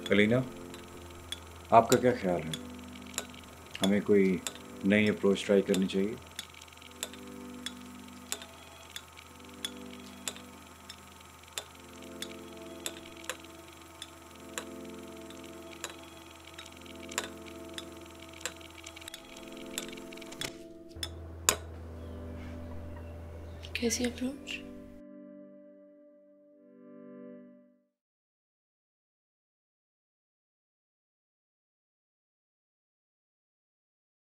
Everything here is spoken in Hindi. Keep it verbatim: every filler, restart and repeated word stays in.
अलीना, आपका क्या ख्याल है? हमें कोई नई अप्रोच ट्राई करनी चाहिए? कैसी अप्रोच?